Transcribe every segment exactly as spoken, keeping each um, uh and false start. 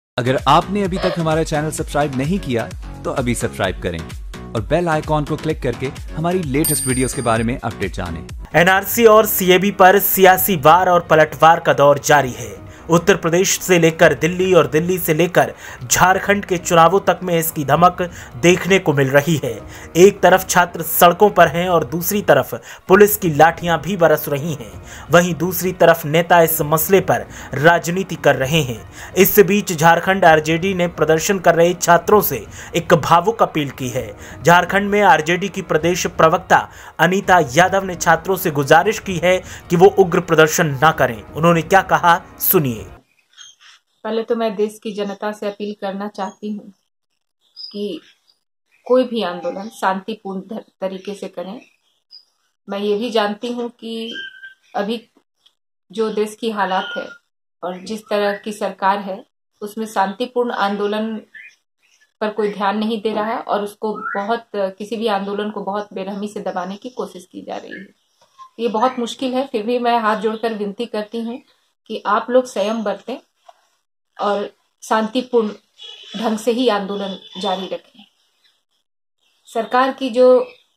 अगर आपने अभी तक हमारा चैनल सब्सक्राइब नहीं किया तो अभी सब्सक्राइब करें और बेल आइकॉन को क्लिक करके हमारी लेटेस्ट वीडियोस के बारे में अपडेट जानें। एनआरसी और सीएबी पर सियासी वार और पलटवार का दौर जारी है। उत्तर प्रदेश से लेकर दिल्ली और दिल्ली से लेकर झारखंड के चुनावों तक में इसकी धमक देखने को मिल रही है। एक तरफ छात्र सड़कों पर हैं और दूसरी तरफ पुलिस की लाठियां भी बरस रही हैं। वहीं दूसरी तरफ नेता इस मसले पर राजनीति कर रहे हैं। इस बीच झारखंड आरजेडी ने प्रदर्शन कर रहे छात्रों से एक भावुक अपील की है। झारखंड में आरजेडी की प्रदेश प्रवक्ता अनीता यादव ने छात्रों से गुजारिश की है कि वो उग्र प्रदर्शन न करें। उन्होंने क्या कहा, सुनिए। पहले तो मैं देश की जनता से अपील करना चाहती हूँ कि कोई भी आंदोलन शांतिपूर्ण तरीके से करें। मैं ये भी जानती हूँ कि अभी जो देश की हालात है और जिस तरह की सरकार है उसमें शांतिपूर्ण आंदोलन पर कोई ध्यान नहीं दे रहा है और उसको बहुत किसी भी आंदोलन को बहुत बेरहमी से दबाने की कोशिश की जा रही है। ये बहुत मुश्किल है, फिर भी मैं हाथ जोड़कर विनती करती हूँ कि आप लोग संयम बरतें और शांतिपूर्ण ढंग से ही आंदोलन जारी रखें। सरकार की जो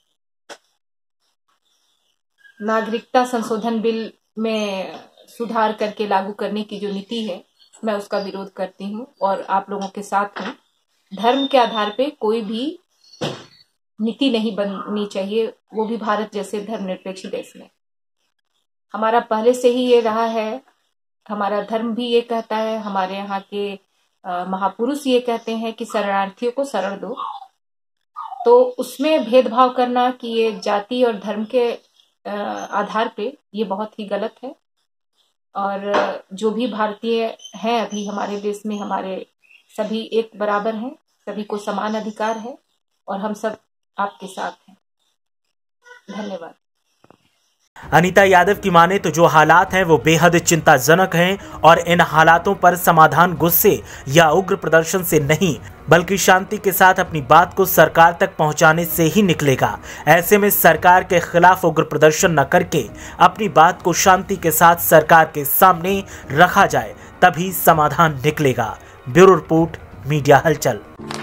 नागरिकता संशोधन बिल में सुधार करके लागू करने की जो नीति है, मैं उसका विरोध करती हूँ और आप लोगों के साथ हूँ। धर्म के आधार पे कोई भी नीति नहीं बननी चाहिए, वो भी भारत जैसे धर्मनिरपेक्ष देश में। हमारा पहले से ही ये रहा है, हमारा धर्म भी ये कहता है, हमारे यहाँ के महापुरुष ये कहते हैं कि शरणार्थियों को शरण दो। तो उसमें भेदभाव करना कि ये जाति और धर्म के आधार पे ये बहुत ही गलत है। और जो भी भारतीय हैं अभी हमारे देश में, हमारे सभी एक बराबर हैं, सभी को समान अधिकार है और हम सब आपके साथ हैं। धन्यवाद। अनीता यादव की माने तो जो हालात हैं वो बेहद चिंताजनक हैं और इन हालातों पर समाधान गुस्से या उग्र प्रदर्शन से नहीं बल्कि शांति के साथ अपनी बात को सरकार तक पहुंचाने से ही निकलेगा। ऐसे में सरकार के खिलाफ उग्र प्रदर्शन न करके अपनी बात को शांति के साथ सरकार के सामने रखा जाए, तभी समाधान निकलेगा। ब्यूरो रिपोर्ट, मीडिया हलचल।